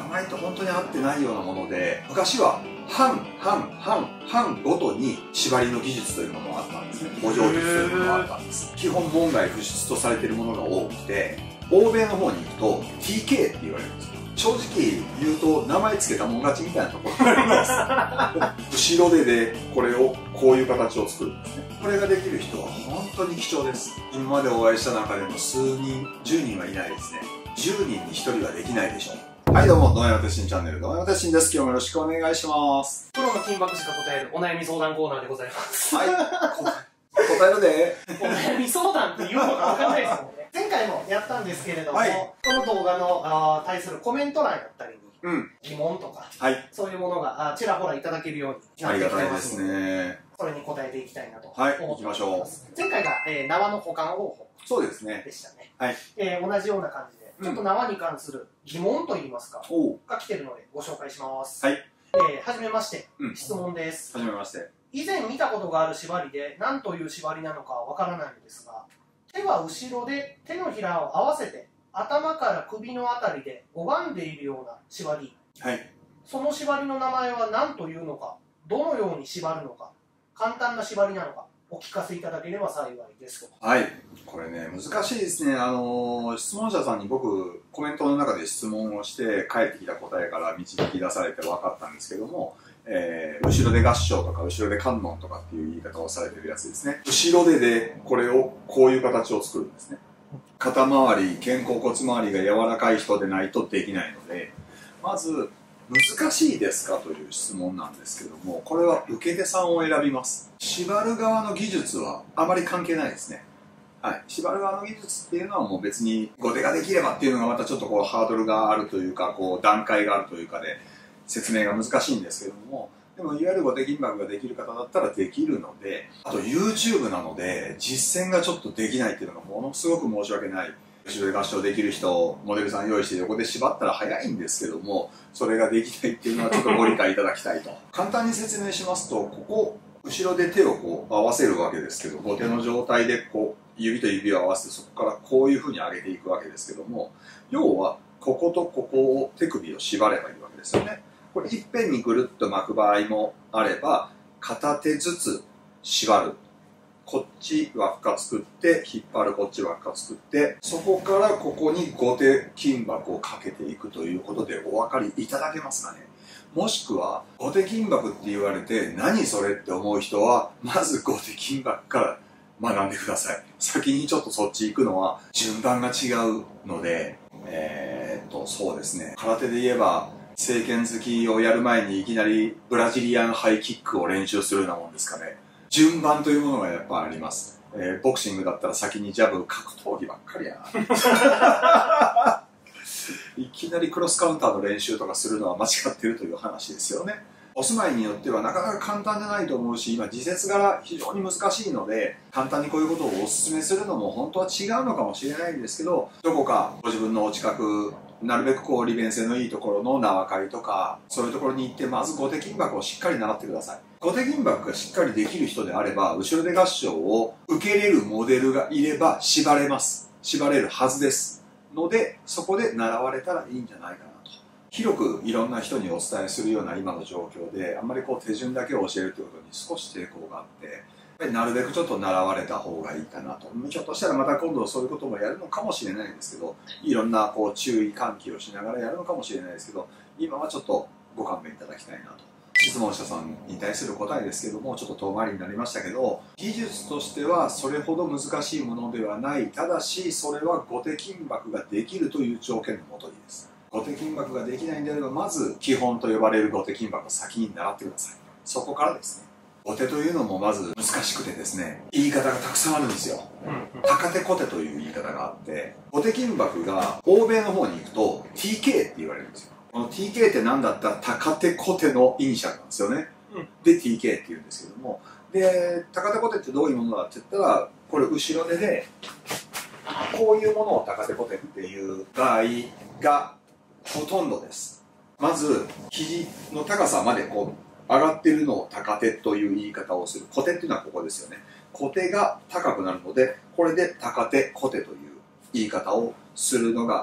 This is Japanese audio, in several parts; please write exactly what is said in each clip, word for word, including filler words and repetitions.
ないと本当に合ってないようなもので、昔は班班班班ごとに縛りの技術というものがあったんですね。補助術というものがあったんです。基本門外不出とされているものが多くて、欧米の方に行くと ティーケー って言われるんですよ。正直言うと名前つけたもん勝ちみたいなところがあります。後ろ手でこれをこういう形を作るんですね。これができる人は本当に貴重です。今までお会いした中でも数人、じゅうにんはいないですね。じゅうにんにひとりはできないでしょう。はいどうも、どうやまてしんチャンネル、どうやまてしんです。今日もよろしくお願いします。 プロの金箔しか答えるお悩み相談コーナーでございます。 はい。答えるで。 お悩み相談って言うのかわかんないですもんね。前回もやったんですけれども、はい、この動画のあ対するコメント欄やったりに、うん、疑問とか、はい、そういうものがあちらほらいただけるようになってきてますので、ありがたいですね。それに答えていきたいなと思っております。はい、行きましょう。前回が、えー、縄の保管方法そうですねでしたね。はい、えー、同じような感じで、ちょっと縄に関する疑問といいますか、うん、が来てるのでご紹介します。はい。えー、はじめまして、うん、質問です。はじめまして。以前見たことがある縛りで何という縛りなのかわからないのですが、手は後ろで手のひらを合わせて頭から首のあたりで拝んでいるような縛り、はい、その縛りの名前は何というのか、どのように縛るのか、簡単な縛りなのかお聞かせいただければ幸いですと。はい、これね難しいですね。あのー、質問者さんに僕コメントの中で質問をして返ってきた答えから導き出されて分かったんですけども、えー、後ろで合唱とか後ろで観音とかっていう言い方をされてるやつですね。後ろ手でこれをこういう形を作るんですね。肩周り、肩甲骨周りが柔らかい人でないとできないので、まず難しいですかという質問なんですけども、これは受け手さんを選びます。縛る側の技術はあまり関係ないですね。はい、縛る側の技術っていうのはもう別に後手ができればっていうのがまたちょっとこうハードルがあるというか、こう段階があるというかで説明が難しいんですけども、でもいわゆる後手金箔ができる方だったらできるので、あと YouTube なので実践がちょっとできないっていうのがものすごく申し訳ない。後ろで合唱できる人、モデルさん用意して横で縛ったら早いんですけども、それができないっていうのはちょっとご理解いただきたいと。簡単に説明しますと、ここ後ろで手をこう合わせるわけですけど、後手の状態でこう指と指を合わせて、そこからこういうふうに上げていくわけですけども、要はこことここを手首を縛ればいいわけですよね。これいっぺんにぐるっと巻く場合もあれば、片手ずつ縛る。こっち輪っか作って引っ張る、こっち輪っか作って、そこからここに後手金箔をかけていくということでお分かりいただけますかね。もしくは後手金箔って言われて何それって思う人は、まず後手金箔から学んでください。先にちょっとそっち行くのは順番が違うので、えー、っとそうですね、空手で言えば正拳突きをやる前にいきなりブラジリアンハイキックを練習するようなもんですかね。順番というものがやっぱあります。えー、ボクシングだったら先にジャブ、格闘技ばっかりやな。いきなりクロスカウンターの練習とかするのは間違ってるという話ですよね。お住まいによってはなかなか簡単じゃないと思うし、今時節柄非常に難しいので、簡単にこういうことをお勧めするのも本当は違うのかもしれないんですけど、どこかご自分のお近く、なるべくこう利便性のいいところの縄張りとか、そういうところに行ってまず後手金箔をしっかり習ってください。後手金箔がしっかりできる人であれば、後ろ手合唱を受けれるモデルがいれば縛れます。縛れるはずですので、そこで習われたらいいんじゃないかなと。広くいろんな人にお伝えするような今の状況で、あんまりこう手順だけを教えるということに少し抵抗があって、やっぱりなるべくちょっと習われた方がいいかなと。ひょっとしたらまた今度そういうこともやるのかもしれないんですけど、いろんなこう注意喚起をしながらやるのかもしれないですけど、今はちょっとご勘弁いただきたいなと。質問者さんに対する答えですけども、ちょっと遠回りになりましたけど、技術としてはそれほど難しいものではない。ただしそれは後手金箔ができるという条件のもとにです。後手金箔ができないんであれば、まず基本と呼ばれる後手金箔を先に習ってください。そこからですね。後手というのもまず難しくてですね、言い方がたくさんあるんですよ。高手小手という言い方があって、後手金箔が欧米の方に行くと ティーケー って言われるんですよ。この ティーケー って何だったら高手小手のイニシャルなんですよね。で ティーケー って言うんですけども、で高手小手ってどういうものだって言ったら、これ後ろ手でこういうものを高手小手っていう場合がほとんどです。まず肘の高さまでこう上がってるのを高手という言い方をする。小手っていうのはここですよね。小手が高くなるので、これで高手小手という言い方をするのが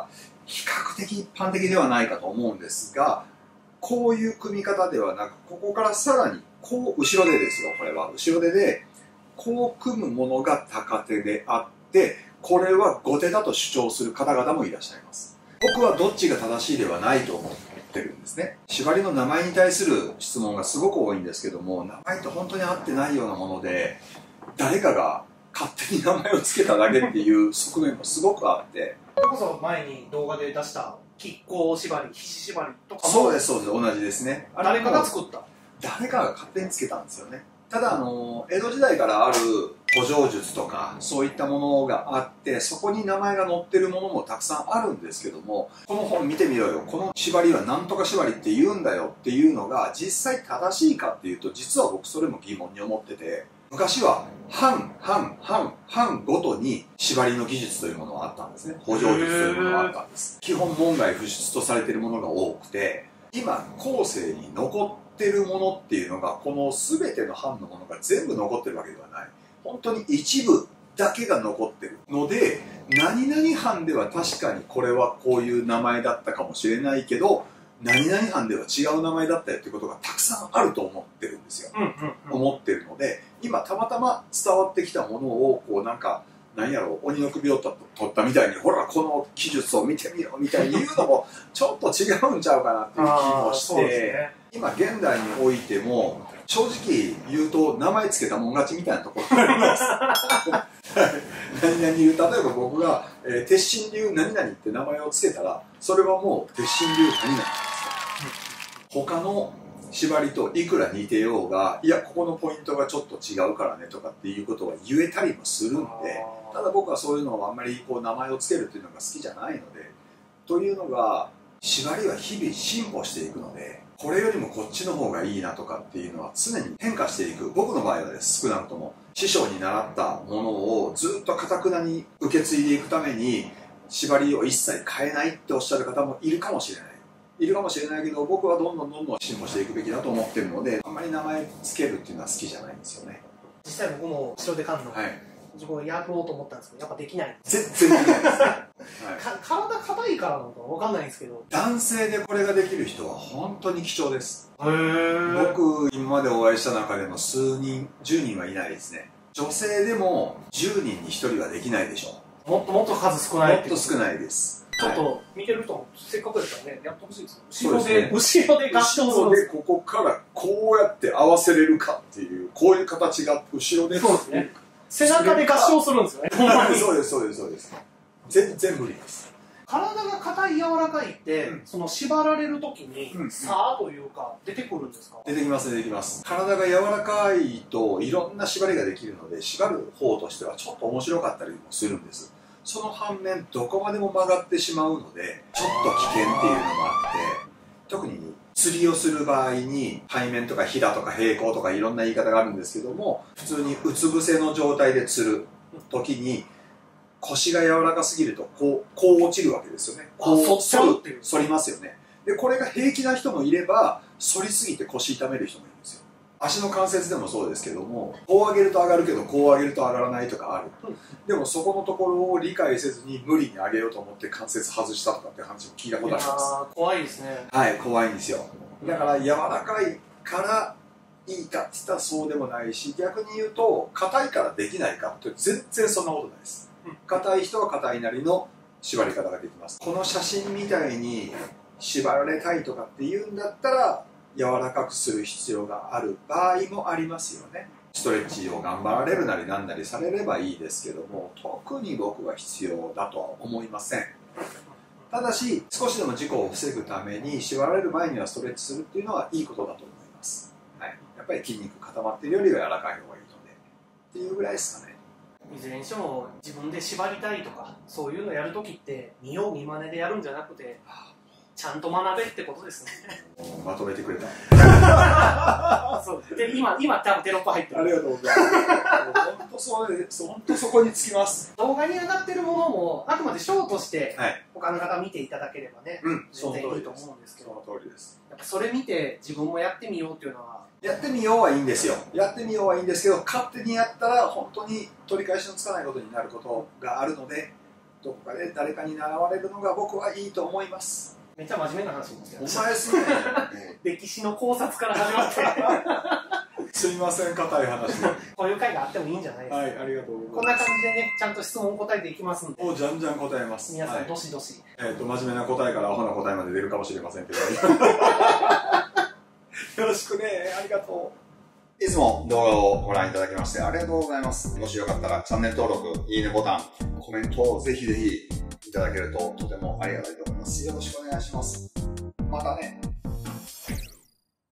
比較的一般的ではないかと思うんですが、こういう組み方ではなく、ここからさらにこう後ろ手ですよ。これは後ろ手でこう組むものが高手であって、これは後手だと主張する方々もいらっしゃいます。僕はどっちが正しいではないと思ってるんですね。縛りの名前に対する質問がすごく多いんですけども、名前と本当に合ってないようなもので、誰かが勝手に名前を付けただけっていう側面もすごくあって。 それこそ前に動画で出した亀甲縛り、菱縛りとかもそうですそうです、同じですね。 誰かが作った誰かが勝手につけたんですよね。ただあの江戸時代からある古城術とかそういったものがあって、そこに名前が載ってるものもたくさんあるんですけども、この本見てみろよ、この縛りはなんとか縛りって言うんだよっていうのが実際正しいかっていうと、実は僕それも疑問に思ってて、昔は藩藩藩藩ごとに縛りの技術というものがあったんですね。古城術というものがあったんです。基本門外不出とされているものが多くて、今後世に残ってるものっていうのが、この全ての藩のものが全部残ってるわけではない。本当に一部だけが残ってるので、何々藩では確かにこれはこういう名前だったかもしれないけど、何々藩では違う名前だったよっていうことがたくさんあると思ってるんですよ。思ってるので、今たまたま伝わってきたものをこうなんか何やろう、鬼の首を取ったみたいに、ほらこの技術を見てみろみたいに言うのもちょっと違うんちゃうかなっていう気もして、ね、今現代においても正直言うと名前つけたもん勝ちみたいなところがあります何々流、例えば僕が、えー、鉄心流何々って名前をつけたら、それはもう鉄心流何々なんですよ。他の縛りといくら似てようが、いやここのポイントがちょっと違うからねとかっていうことは言えたりもするんで、ただ僕はそういうのをあんまりこう名前をつけるっていうのが好きじゃないので、というのが縛りは日々進歩していくので、これよりもこっちの方がいいなとかっていうのは常に変化していく。僕の場合はです、少なくとも師匠に習ったものをずっと堅くなに受け継いでいくために縛りを一切変えないっておっしゃる方もいるかもしれないいるかもしれないけど、僕はどんどんどんどん進歩していくべきだと思ってるので、あんまり名前つけるっていうのは好きじゃないんですよね。 実際僕も後ろで噛んの、はい、自分やろうと思ったんですけど、やっぱできない。 全然できないですね、はい、 体硬いからなのか分かんないんですけど、 男性でこれができる人は本当に貴重です。へー。僕今までお会いした中でも数人じゅうにんはいないですね。女性でもじゅうにんにひとりはできないでしょう。 もっともっと数少ない。 もっと少ないです。 ちょっと見てる人もせっかくですからね、やってほしいですよ。後ろで、後ろで合唱するんです。 ここからこうやって合わせれるかっていう、こういう形が後ろで。 そうですね。背中で合唱するんですよね。 そうです、そうです、そうです。全然無理です。 体が硬い柔らかいって、うん、その縛られるときに、うん、差というか、出てくるんですか？ 出てきます、出てきます。体が柔らかいといろんな縛りができるので、縛る方としてはちょっと面白かったりもするんです。その反面、どこまでも曲がってしまうので、ちょっと危険っていうのもあって、特に釣りをする場合に、背面とかひだとか平行とかいろんな言い方があるんですけども、普通にうつ伏せの状態で釣る時に、腰が柔らかすぎると、こう、こう落ちるわけですよね。こう反るっていう。反りますよね。で、これが平気な人もいれば、反りすぎて腰痛める人もいるんですよ。足の関節でもそうですけども、こう上げると上がるけどこう上げると上がらないとかある。でもそこのところを理解せずに無理に上げようと思って関節外したとかって話も聞いたことあります。 怖いですね。 はい、怖いんですよ。だから柔らかいからいいかって言ったらそうでもないし、逆に言うと硬いからできないかって全然そんなことないです。硬い人は硬いなりの縛り方ができます。この写真みたいに縛られたいとかって言うんだったら柔らかくする必要がある場合もありますよね。ストレッチを頑張られるなりなんなりされればいいですけども、特に僕は必要だとは思いません。ただし少しでも事故を防ぐために縛られる前にはストレッチするっていうのはいいことだと思います、はい、やっぱり筋肉固まっているよりは柔らかい方がいいのでっていうぐらいですかね。 いずれにしても自分で縛りたいとかそういうのやるときって見よう見まねでやるんじゃなくて、ちゃんと学べってことですね。 まとめてくれた。 そうで今今多分テロップ入ってる。 ありがとうございます。本当そうで、本当そこにつきます。 動画に上がってるものもあくまでショーとして他の方見ていただければね、 うん、 全然いいと思うんですけど。 その通りです。 やっぱそれ見て自分もやってみようっていうのは。 やってみようはいいんですよ。やってみようはいいんですけど、勝手にやったら本当に取り返しのつかないことになることがあるので、 どこかで誰かに習われるのが僕はいいと思います。 めっちゃ真面目な話ですよね。 お前すね。 歴史の考察から始まってすいません、硬い話で。 こういう会があってもいいんじゃないですか。 はい、ありがとうございます。 こんな感じでね、ちゃんと質問答えていきますんで。 お、じゃんじゃん答えます。 皆さん、どしどし。 えっと、真面目な答えからアホな答えまで出るかもしれませんけど。よろしくね、ありがとう。いつも動画をご覧いただきましてありがとうございます。もしよかったらチャンネル登録、いいねボタン、コメントをぜひぜひいただけるととてもありがたいと思います。よろしくお願いします。またね。